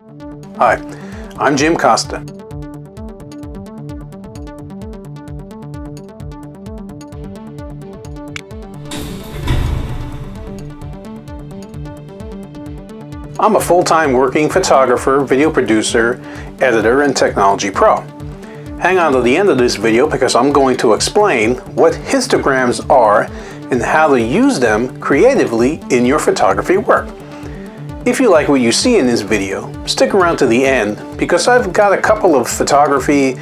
Hi, I'm Jim Costa. I'm a full-time working photographer, video producer, editor, and technology pro. Hang on to the end of this video because I'm going to explain what histograms are and how to use them creatively in your photography work. If you like what you see in this video, stick around to the end because I've got a couple of photography,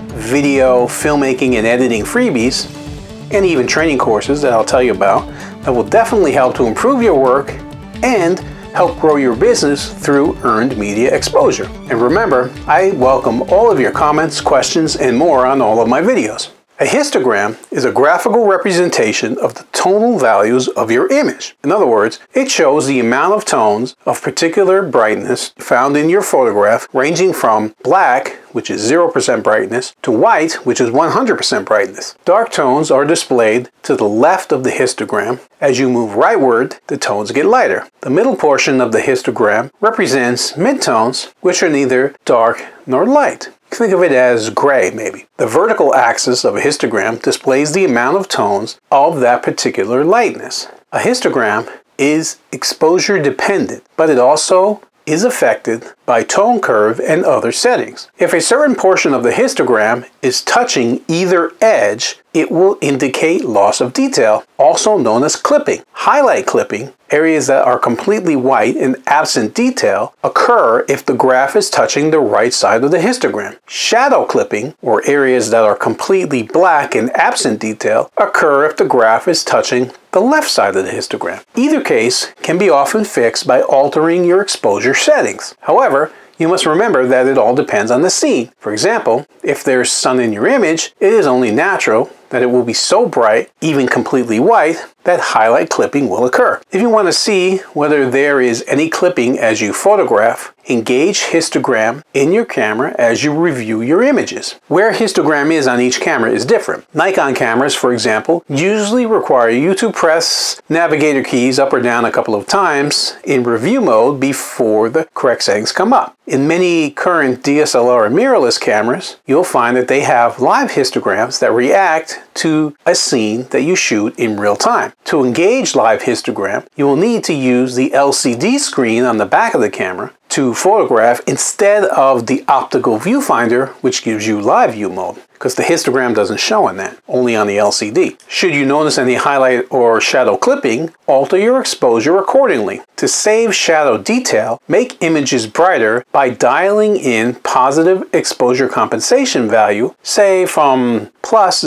video, filmmaking, and editing freebies, and even training courses that I'll tell you about that will definitely help to improve your work and help grow your business through earned media exposure. And remember, I welcome all of your comments, questions, and more on all of my videos. A histogram is a graphical representation of the tonal values of your image. In other words, it shows the amount of tones of particular brightness found in your photograph, ranging from black, which is 0% brightness, to white, which is 100% brightness. Dark tones are displayed to the left of the histogram. As you move rightward, the tones get lighter. The middle portion of the histogram represents midtones, which are neither dark nor light. Think of it as gray, maybe. The vertical axis of a histogram displays the amount of tones of that particular lightness. A histogram is exposure dependent, but it also is affected by tone curve and other settings. If a certain portion of the histogram is touching either edge, it will indicate loss of detail, also known as clipping. Highlight clipping, areas that are completely white and absent detail, occur if the graph is touching the right side of the histogram. Shadow clipping, or areas that are completely black and absent detail, occur if the graph is touching the left side of the histogram. Either case can be often fixed by altering your exposure settings. However, you must remember that it all depends on the scene. For example, if there's sun in your image, it is only natural that it will be so bright, even completely white, that highlight clipping will occur. If you want to see whether there is any clipping as you photograph, engage histogram in your camera as you review your images. Where histogram is on each camera is different. Nikon cameras, for example, usually require you to press navigator keys up or down a couple of times in review mode before the correct settings come up. In many current DSLR and mirrorless cameras, you'll find that they have live histograms that react to a scene that you shoot in real time. To engage live histogram, you will need to use the LCD screen on the back of the camera to photograph instead of the optical viewfinder, which gives you live view mode, because the histogram doesn't show on that, only on the LCD. Should you notice any highlight or shadow clipping, alter your exposure accordingly. To save shadow detail, make images brighter by dialing in positive exposure compensation value, say from plus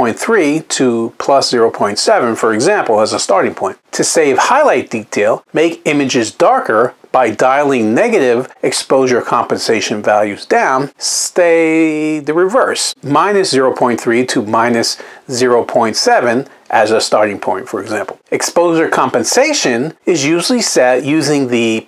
0.3 to plus 0.7, for example, as a starting point. To save highlight detail, make images darker by dialing negative exposure compensation values down, stay the reverse, minus 0.3 to minus 0.7 as a starting point, for example. Exposure compensation is usually set using the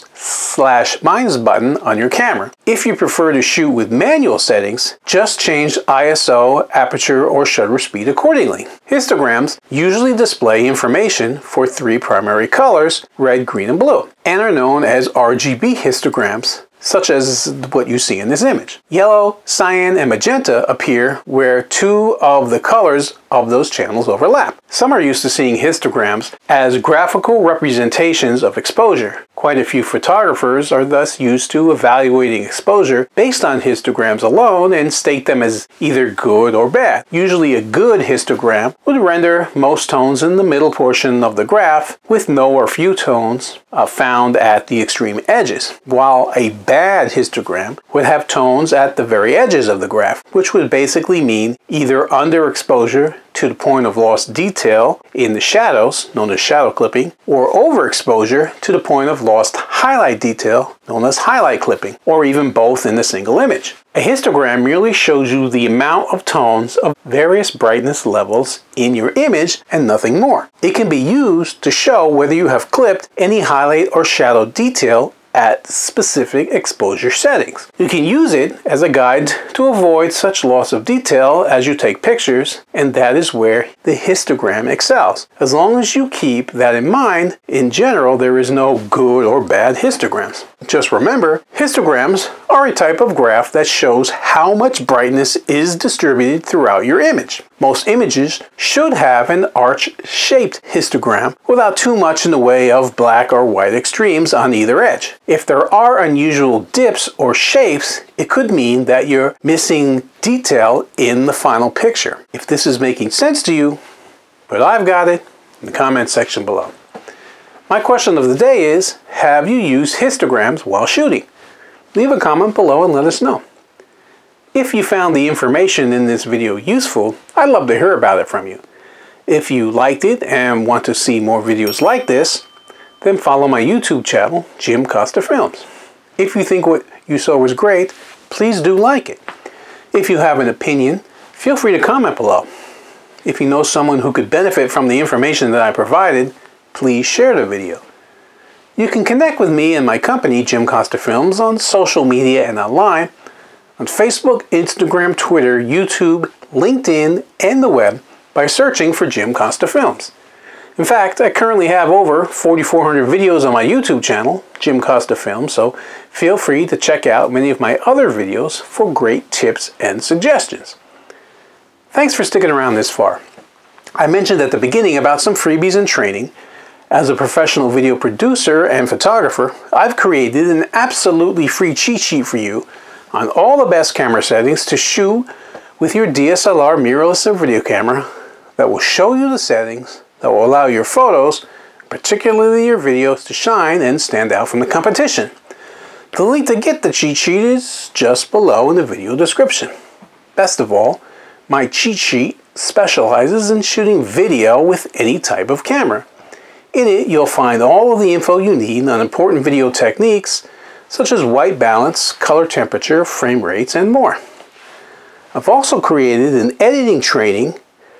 plus/minus button on your camera. If you prefer to shoot with manual settings, just change ISO, aperture, or shutter speed accordingly. Histograms usually display information for three primary colors, red, green, and blue, and are known as RGB histograms, such as what you see in this image. Yellow, cyan, and magenta appear where two of the colors of those channels overlap. Some are used to seeing histograms as graphical representations of exposure. Quite a few photographers are thus used to evaluating exposure based on histograms alone and state them as either good or bad. Usually a good histogram would render most tones in the middle portion of the graph with no or few tones found at the extreme edges, while a bad histogram would have tones at the very edges of the graph, which would basically mean either underexposure to the point of lost detail in the shadows, known as shadow clipping, or overexposure to the point of lost highlight detail, known as highlight clipping, or even both in a single image. A histogram merely shows you the amount of tones of various brightness levels in your image and nothing more. It can be used to show whether you have clipped any highlight or shadow detail at specific exposure settings. You can use it as a guide to avoid such loss of detail as you take pictures, and that is where the histogram excels. As long as you keep that in mind, in general, there is no good or bad histograms. Just remember, histograms are a type of graph that shows how much brightness is distributed throughout your image. Most images should have an arch-shaped histogram without too much in the way of black or white extremes on either edge. If there are unusual dips or shapes, it could mean that you're missing detail in the final picture. If this is making sense to you, but I've got it, in the comment section below. My question of the day is, have you used histograms while shooting? Leave a comment below and let us know. If you found the information in this video useful, I'd love to hear about it from you. If you liked it and want to see more videos like this, then follow my YouTube channel, Jim Costa Films. If you think what you saw was great, please do like it. If you have an opinion, feel free to comment below. If you know someone who could benefit from the information that I provided, please share the video. You can connect with me and my company, Jim Costa Films, on social media and online, on Facebook, Instagram, Twitter, YouTube, LinkedIn, and the web by searching for Jim Costa Films. In fact, I currently have over 4,400 videos on my YouTube channel, Jim Costa Films, so feel free to check out many of my other videos for great tips and suggestions. Thanks for sticking around this far. I mentioned at the beginning about some freebies and training. As a professional video producer and photographer, I've created an absolutely free cheat sheet for you on all the best camera settings to shoot with your DSLR mirrorless video camera that will show you the settings that will allow your photos, particularly your videos, to shine and stand out from the competition. The link to get the cheat sheet is just below in the video description. Best of all, my cheat sheet specializes in shooting video with any type of camera. In it, you'll find all of the info you need on important video techniques, such as white balance, color temperature, frame rates, and more. I've also created an editing training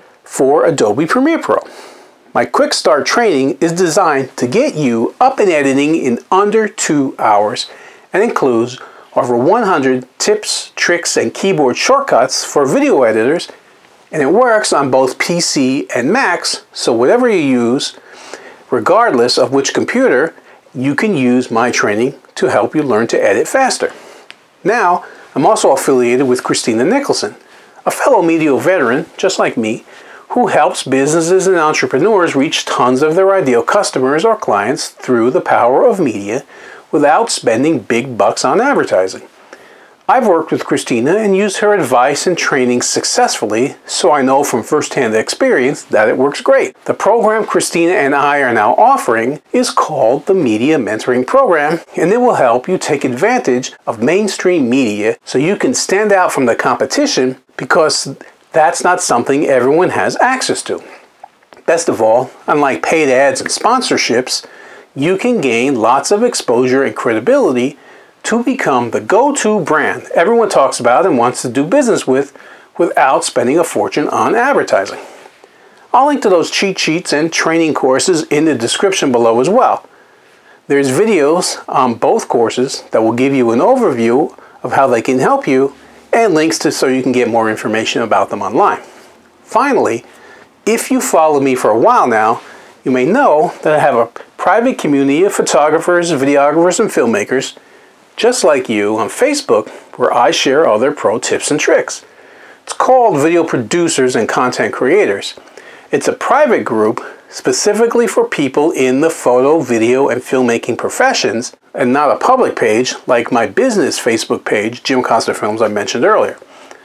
for Adobe Premiere Pro. My quick start training is designed to get you up and editing in under 2 hours and includes over 100 tips, tricks, and keyboard shortcuts for video editors, and it works on both PC and Macs, so whatever you use, regardless of which computer, you can use my training to help you learn to edit faster. Now, I'm also affiliated with Christina Nicholson, a fellow media veteran just like me, who helps businesses and entrepreneurs reach tons of their ideal customers or clients through the power of media without spending big bucks on advertising. I've worked with Christina and used her advice and training successfully, so I know from first-hand experience that it works great. The program Christina and I are now offering is called the Media Mentoring Program, and it will help you take advantage of mainstream media so you can stand out from the competition, because that's not something everyone has access to. Best of all, unlike paid ads and sponsorships, you can gain lots of exposure and credibility to become the go-to brand everyone talks about and wants to do business with without spending a fortune on advertising. I'll link to those cheat sheets and training courses in the description below as well. There's videos on both courses that will give you an overview of how they can help you and links to so you can get more information about them online. Finally, if you follow me for a while now, you may know that I have a private community of photographers, videographers, and filmmakers just like you on Facebook, where I share other pro tips and tricks. It's called Video Producers and Content Creators. It's a private group specifically for people in the photo, video, and filmmaking professions, and not a public page like my business Facebook page, Jim Costa Films, I mentioned earlier.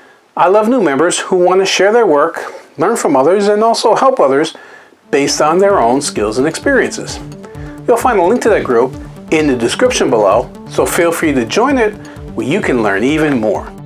I love new members who want to share their work, learn from others, and also help others based on their own skills and experiences. You'll find a link to that group in the description below, so feel free to join it where you can learn even more.